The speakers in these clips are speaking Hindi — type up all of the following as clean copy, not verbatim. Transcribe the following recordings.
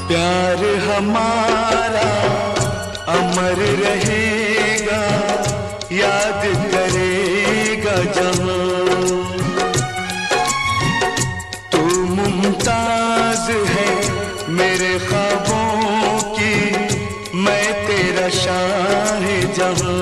प्यार हमारा अमर रहेगा, याद करेगा जहां। तू मुमताज है मेरे ख्वाबों की, मैं तेरा शाह जहां।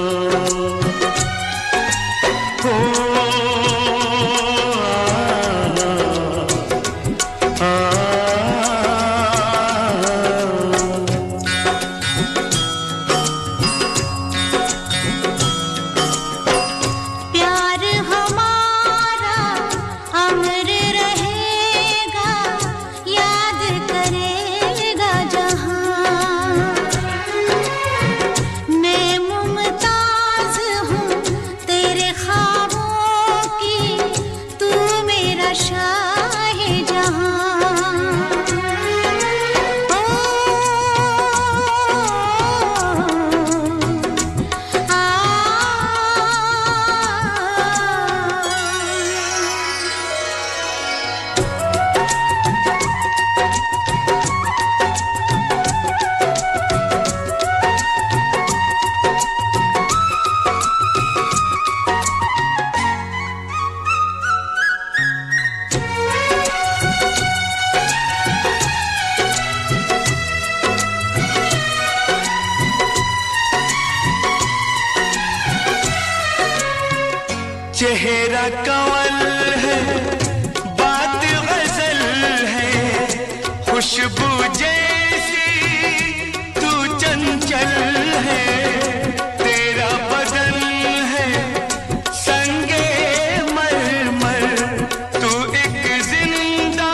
चेहरा कंवल है, बात गजल है, खुशबू जैसी तू चंचल है। तेरा बदन है संगे मरमर, तू एक जिंदा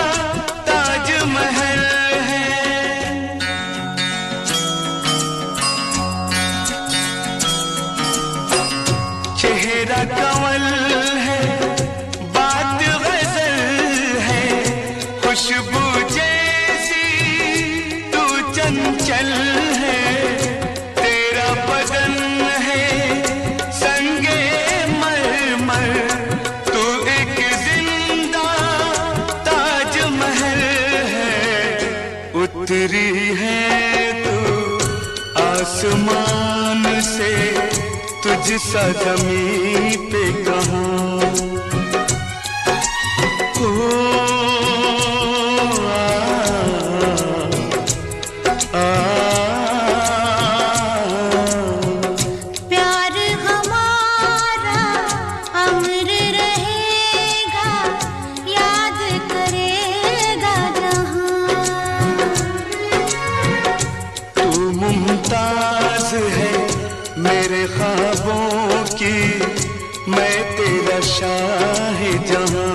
ताजमहल है। चेहरा कंवल है, बात गजल है, खुशबू जैसी तू चंचल है। तेरा बदन है संगे मरमर, तू एक जिंदा ताजमहल है। उतरी है तू आसमान से, तुझसा ज़मीं पे कहाँ। प्यार हमारा अमर रहेगा, याद करेगा जहां। तू मुमताज है मेरे ख्वाबों की, मैं तेरा शाह जहां।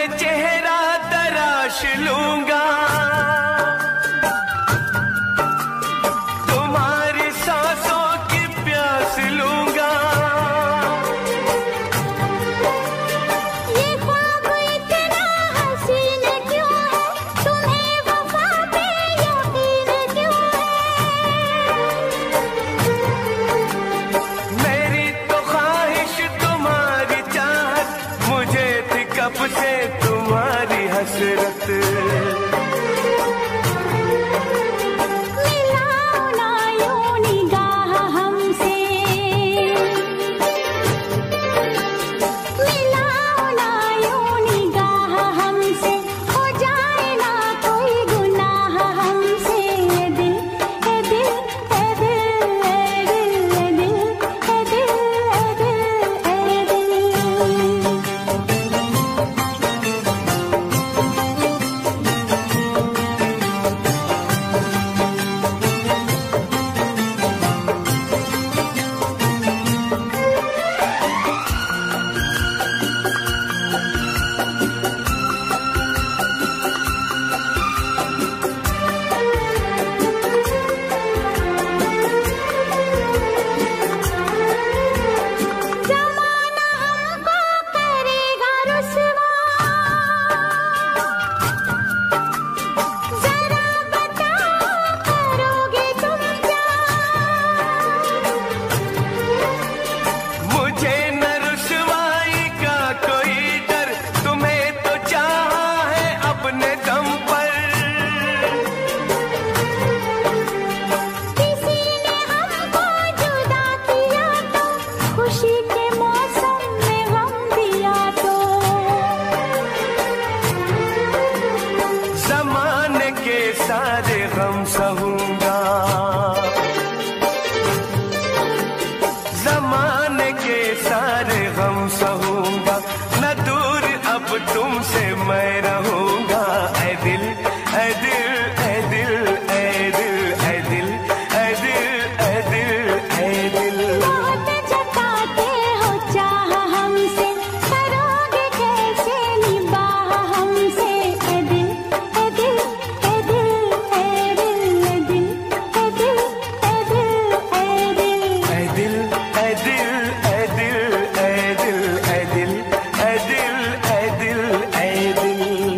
मैं चेहरा तराश लूंगा, तुम्हारी सांसों की प्यास लूंगा। ये ख्वाब इतना हसीन क्यों है, तुम्हें वफा पे यकीन क्यों है? मेरी तो ख्वाहिश तुम्हारी चाहत, मुझे थी कब से तुम्हारी हसरत। मिलाओ ना यूं निगाह हमसे, मिलाओ ना यूं निगाह हमसे, हो जाए ना कोई गुनाह हमसे। ए दिल ए दिल ए दिल ए दिल ए दिल ए दिल ए दिल। ज़माना हमको करेगा रुसवा, ज़रा बताओ करोगे तुम क्या? मुझे न रुसवाई का कोई डर, तुम्हें तो चाहा है अपने दम पर। किसी ने हमको जुदा किया तो, खुशी के मौसम में गम दिया तो। ज़माने के सारे गम सहूंगा, ज़माने के सारे गम सहूंगा, न दूर अब तुमसे मैं रहूंगा। ऐ दिल ऐ दिल ऐ दिल ऐ दिल ऐ दिल ऐ दिल ऐ दिल ऐ दिल। बहुत जताते हो चाह हमसे, करोगे कैसे निबाह हमसे? ए दिल ए दिल ए दिल ए दिल ए दिल ए दिल ए दिल ए दिल। ऐ दिल ऐ दिल ऐ दिल ऐ दिल ऐ दिल ऐ दिल ऐ दिल।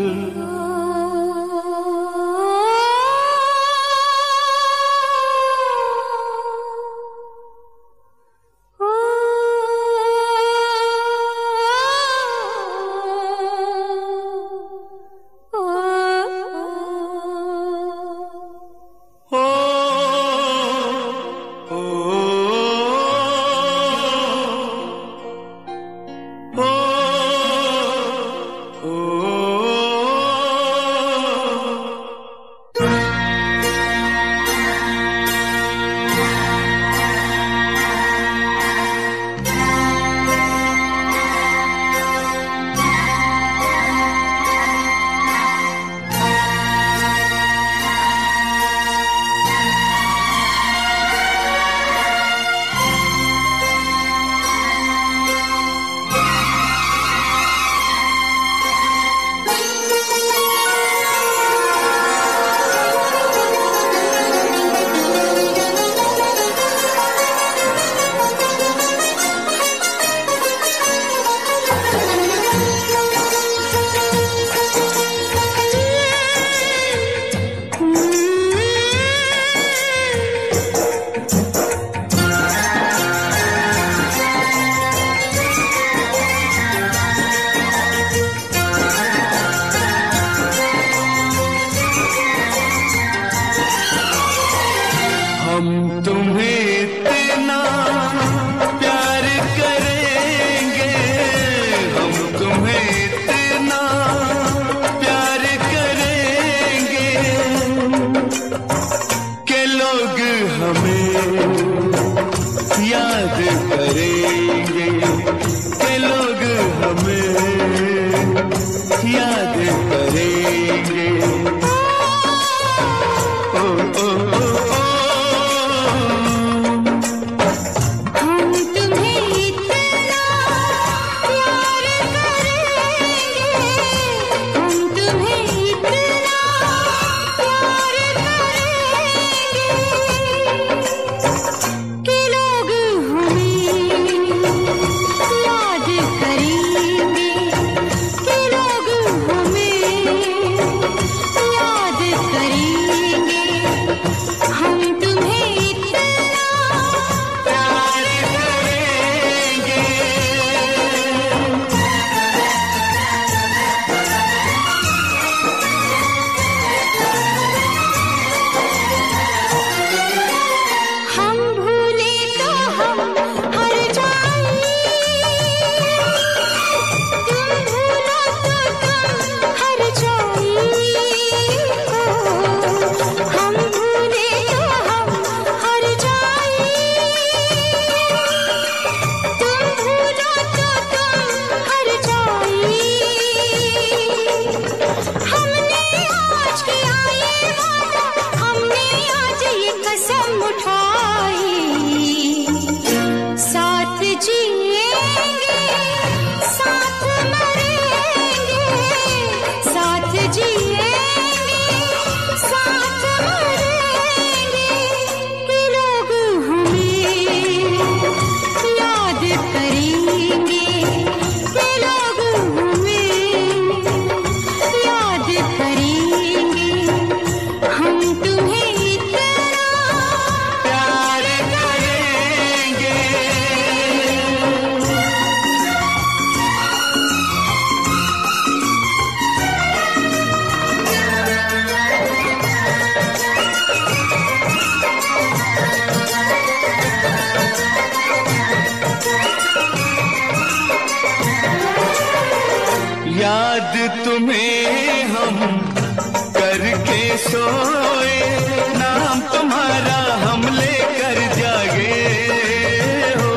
याद तुम्हें हम करके सोए, नाम तुम्हारा हम लेकर जागे हो।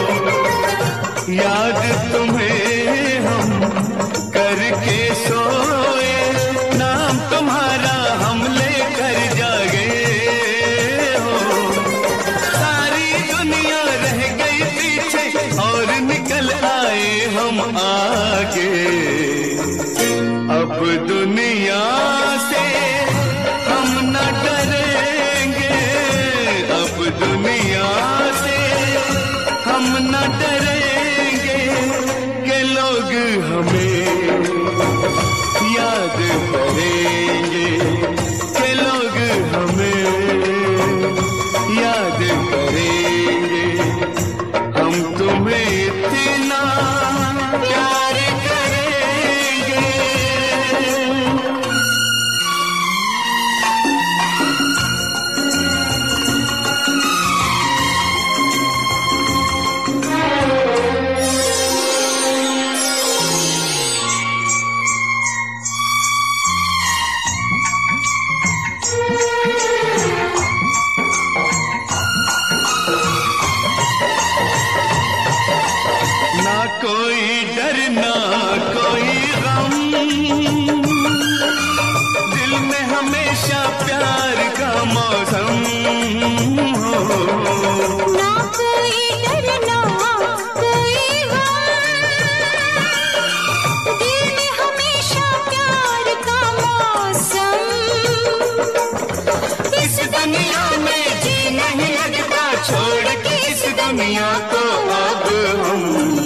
याद तुम्हें हम करके सोए, नाम तुम्हारा हम लेकर जागे हो। सारी दुनिया रह गई पीछे और निकल आए हम आगे। अब दुनिया से हम न डरेंगे, अब दुनिया से हम न डरेंगे कि लोग हमें याद करेंगे, कि लोग हमें याद करेंगे। हम तुम्हें इतना प्यार करेंगे। ना कोई डर ना कोई गम, दिल में हमेशा प्यार का मौसम हो। ना कोई डर ना कोई गम, दिल में हमेशा प्यार का मौसम। इस दुनिया में जी नहीं लगता, छोड़ के इस दुनिया को अब हम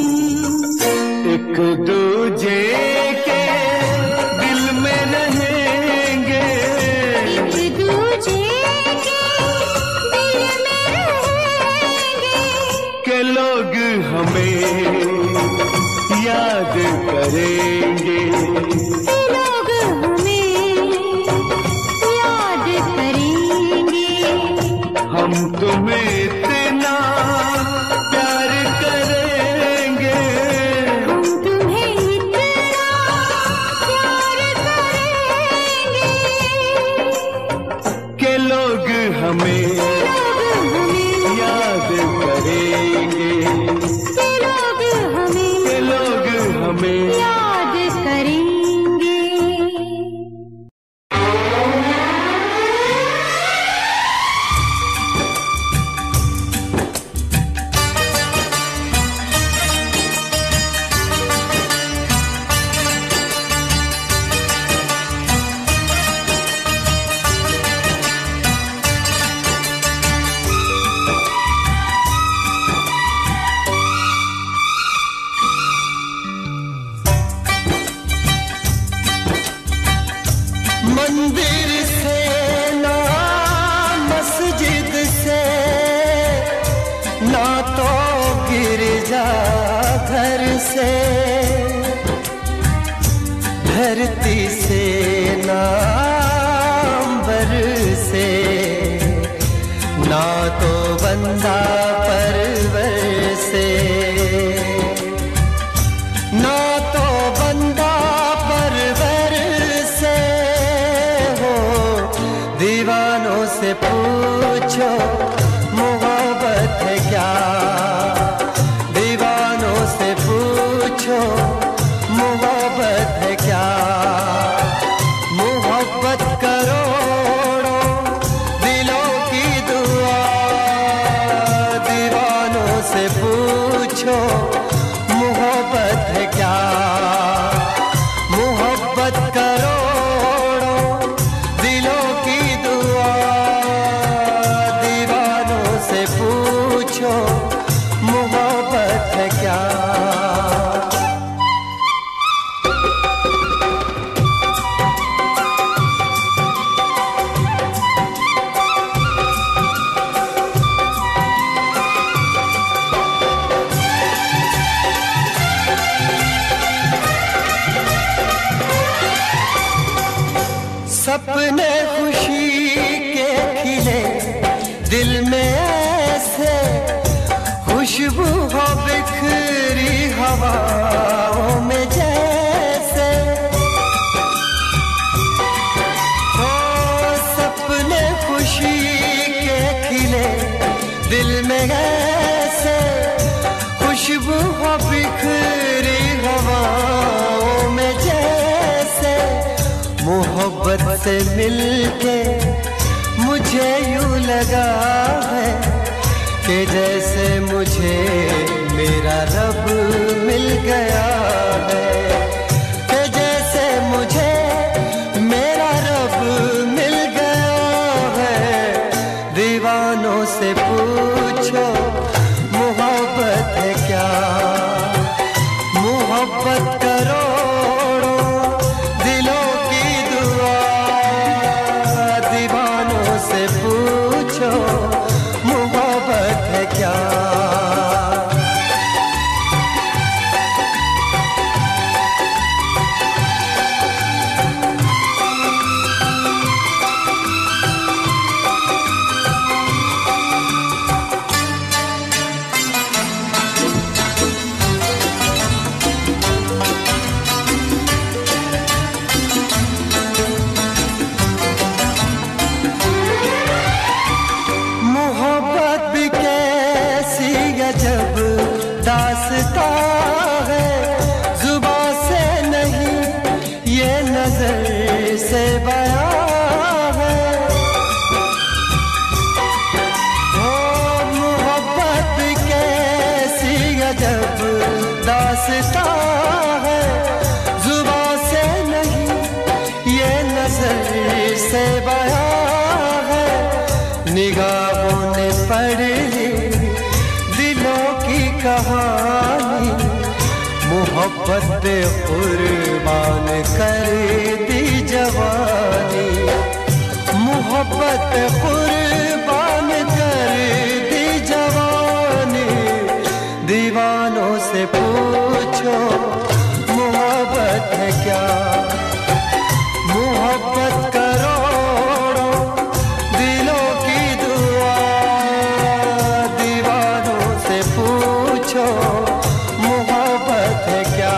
एक दूजे के दिल में रहेंगे, एक दूजे के दिल में रहेंगे। के लोग हमें याद करेंगे, लोग हमें याद करेंगे। हम तुम्हें इतना प्यार करेंगे। हम तुम्हें इतना प्यार करेंगे के लोग हमें लोग हमें याद करेंगे, लोग हमें के लोग हमें याद करेंगे। मंदिर से ना मस्जिद से ना तो गिरजा घर से, धरती से ना अंबर से, ना तो बंदा परवर से, ना तो बंदा परवर से हो। दीवानों से पूछो मोहब्बत है क्या, दीवानों से पूछो मोहब्बत है क्या। मोहब्बत करोड़ों दिलों की दुआ, दीवानों से पूछो मोहब्बत है क्या। मोहब्बत करोड़ों दिलों की दुआ, दीवानों से पूछो मोहब्बत है क्या। सपने खुशी के खिले दिल में ऐसे, खुशबू हो बिखरी हवाओं में जैसे। से मिलके मुझे यूं लगा है कि जैसे मुझे मेरा रब मिल गया है, कि जैसे मुझे मेरा रब मिल गया है। दीवानों से पूछो मोहब्बत है क्या, मोहब्बत करोड़ों दिलों की दुआ। दीवानों से पूछो मोहब्बत है क्या। जब दास्ता है जुबां से नहीं ये नजर से बयां है। ओ मोहब्बत भी कैसी अजब दास्ता है, जुबां से नहीं ये नजर से बयां है। निगाहों ने पढ़ ली कहानी, मोहब्बत पे कुर्बान कर दी जवानी। मोहब्बत पे कुर्बान कर दी जवानी। दीवानों से पूछो मोहब्बत है क्या, मोहब्बत करोड़ों दिलों की दुआ। दीवानों से पूछो मोहब्बत है क्या।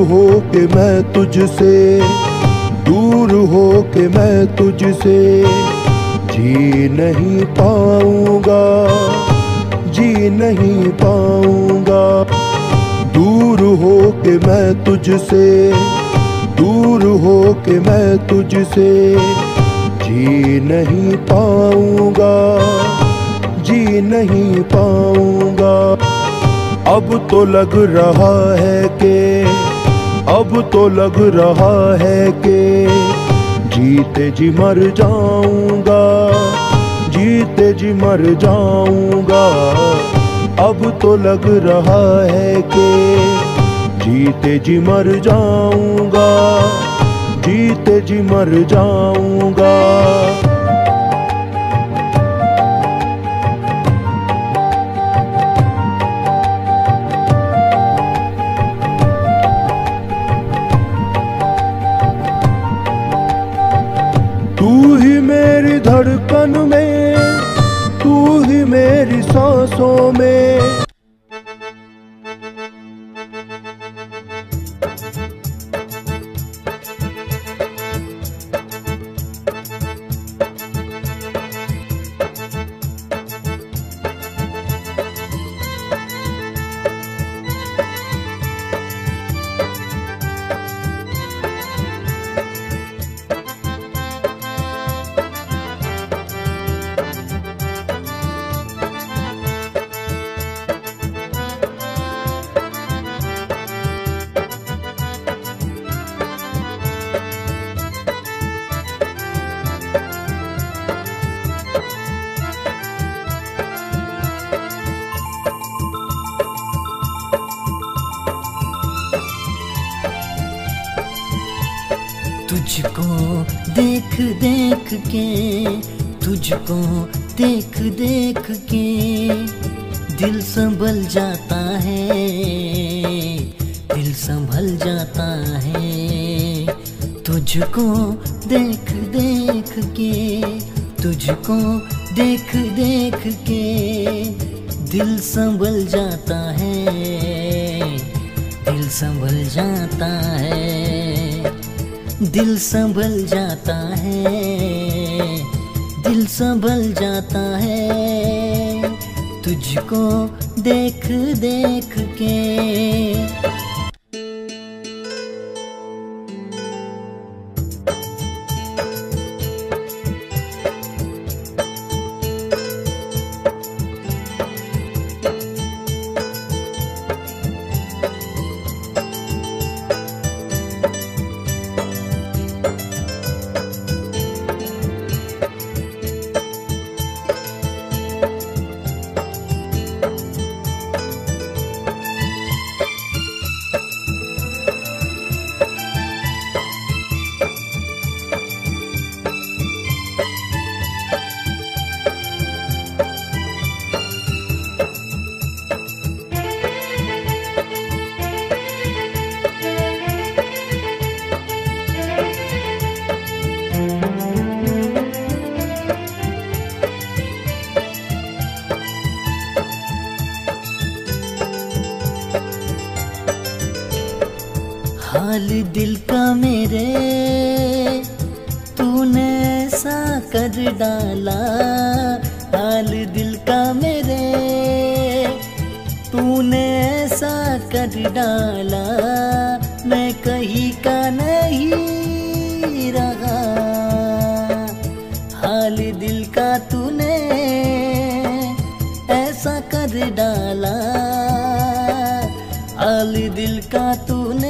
हो के मैं तुझसे, दूर हो के मैं तुझसे जी नहीं पाऊंगा, जी नहीं पाऊंगा। दूर हो के मैं तुझसे, दूर हो के मैं तुझसे जी नहीं पाऊंगा, जी नहीं पाऊंगा। अब तो लग रहा है कि, अब तो लग रहा है कि जीते जी मर जाऊंगा, जीते जी मर जाऊंगा। अब तो लग रहा है कि जीते जी मर जाऊंगा, जीते जी मर जाऊंगा। तू ही मेरी धड़कन में, तू ही मेरी सांसों में। तुझको देख देख के, तुझको देख देख के दिल संभल जाता है, दिल संभल जाता है। तुझको देख देख के, तुझको देख देख के दिल संभल जाता है, दिल संभल जाता है, दिल संभल जाता है, दिल संभल जाता है। तुझको देख देख के। हाल दिल का मेरे तूने ऐसा कर डाला, हाल दिल का मेरे तूने ऐसा कर डाला। मैं कहीं का नहीं रहा, हाल दिल का तूने ऐसा कर डाला, हाल दिल का तूने।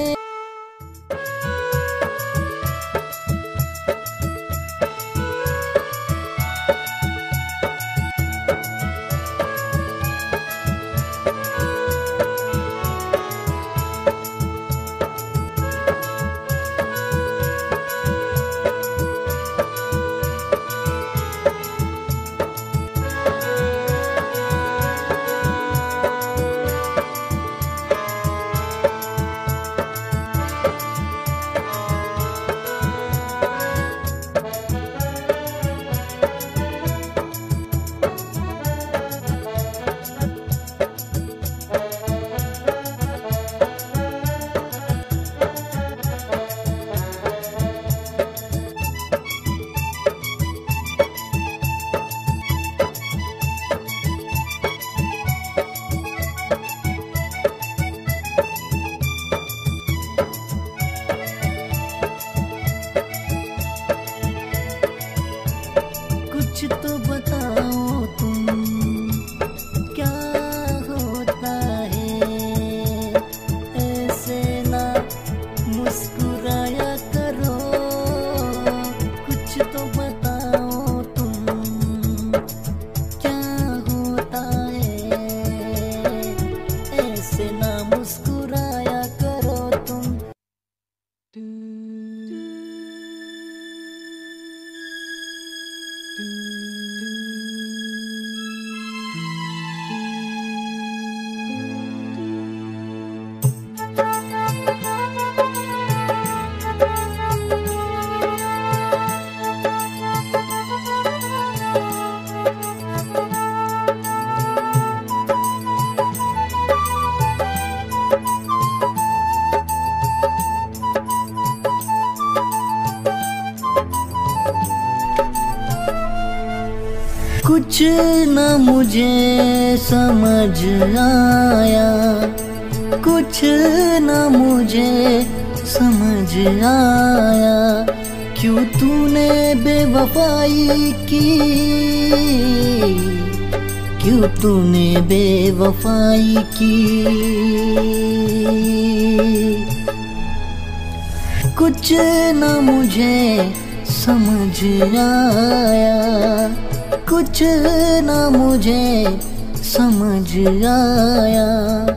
कुछ न मुझे समझ आया, कुछ न मुझे समझ आया, क्यों तूने बेवफाई की, क्यों तूने बेवफाई की। कुछ न मुझे समझ आया, कुछ न मुझे समझ आया।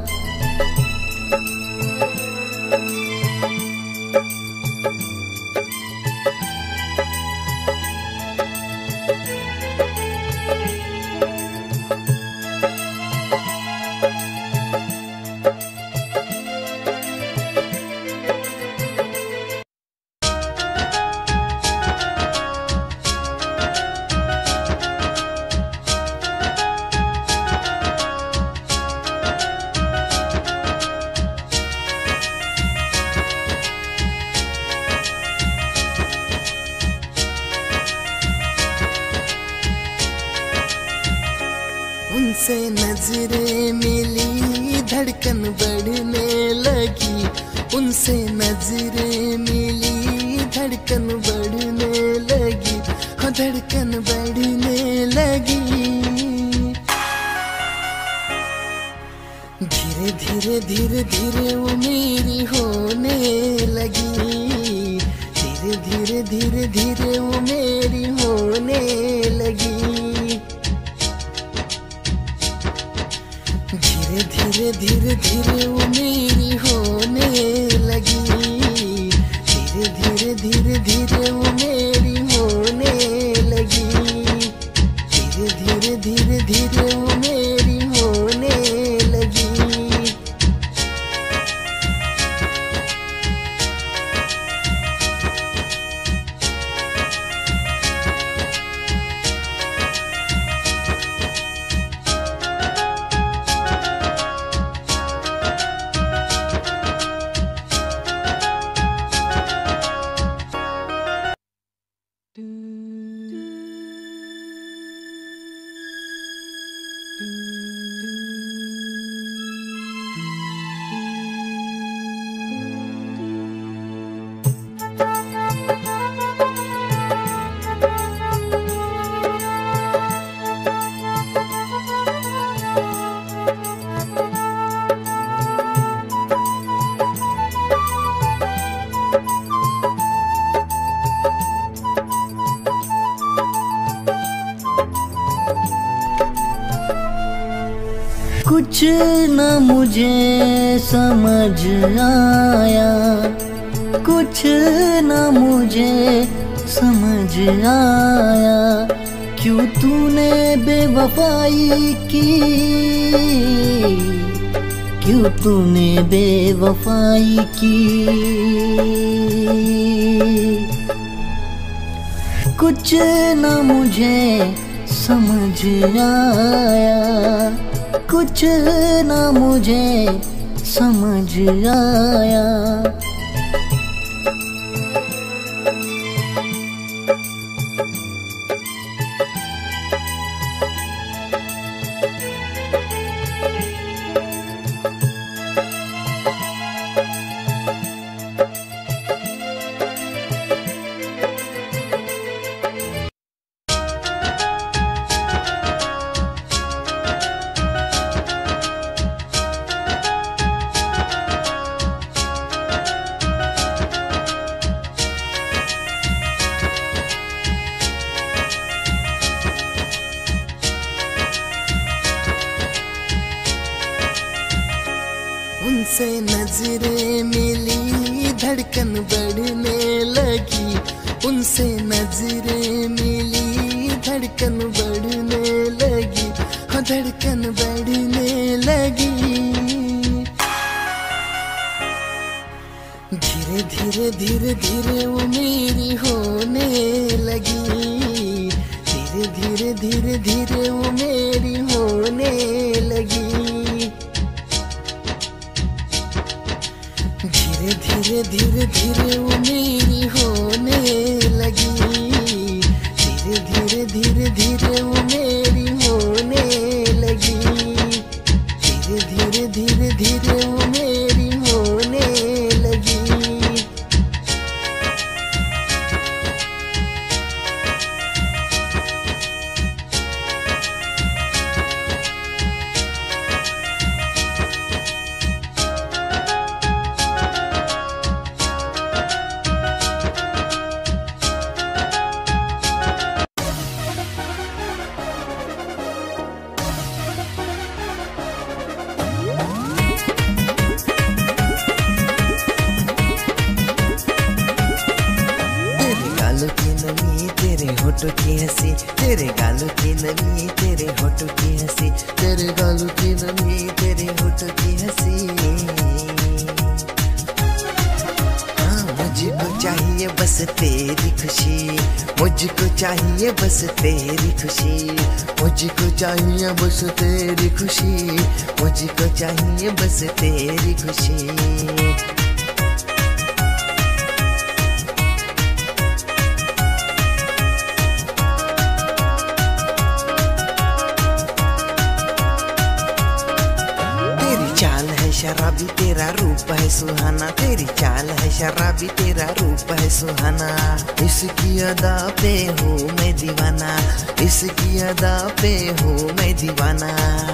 उनसे नजरें मिली धड़कन बढ़ने लगी, उनसे नजरें मिली धड़कन बढ़ने लगी, हाँ धड़कन बढ़ने लगी। धीरे धीरे धीरे धीरे वो मेरी होने लगी, धीरे धीरे धीरे धीरे वो मेरी होने लगी। धीरे धीरे धीरे वो मेरी होने लगी, धीरे धीरे धीरे धीरे वो मेरी होने लगी, धीरे धीरे धीरे धीरे वो मेरी होने लगी। कुछ न मुझे समझ आया, कुछ न मुझे समझ आया, क्यों तूने बेवफाई की, क्यों तूने बेवफाई की। कुछ न मुझे समझ आया, कुछ न मुझे समझ आया। उनसे नजरें मिली धड़कन बढ़ने लगी, उनसे नजरें मिली धड़कन बढ़ने लगी, हाँ धड़कन बढ़ने लगी। धीरे धीरे धीरे धीरे वो मेरी होने लगी, धीरे धीरे धीरे धीरे वो मेरी होने लगी। धीरे धीरे धीरे वो मेरी होने लगी, धीरे धीरे धीरे धीरे वो मेरी धीरे धीरे धीरे वो मेरी होने लगी। तेरे होठों की हंसी, तेरे गालों की नमी, तेरे होठों की हंसी, तेरे गालों की नमी, तेरे होठों की हंसी। हाँ, मुझको चाहिए बस तेरी खुशी, मुझको चाहिए बस तेरी खुशी, मुझको चाहिए बस तेरी खुशी, मुझको चाहिए बस तेरी खुशी। शराबी तेरा रूप है सुहाना, तेरी चाल है शराबी तेरा रूप है सुहाना। इसकी अदा पे हूँ मैं दीवाना, इसकी अदा पे हूँ मैं दीवाना।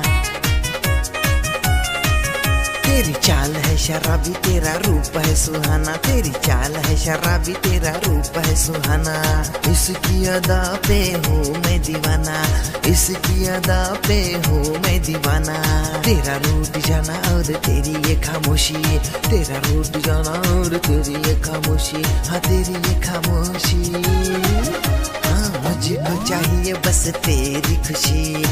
तेरी चाल है शराबी तेरा रूप है सुहाना, तेरी चाल है शराबी तेरा रूप है सुहाना। इसकी अदा पे हूँ मैं दीवाना, इसकी अदा पे हूँ मैं दीवाना। तेरा रूठ जाना और तेरी ये खामोशी, तेरा रूठ जाना और तेरी ये खामोशी, हाँ तेरी ये खामोशी। हाँ, मुझको चाहिए बस तेरी खुशी।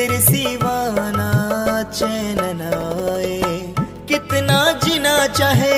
चाहे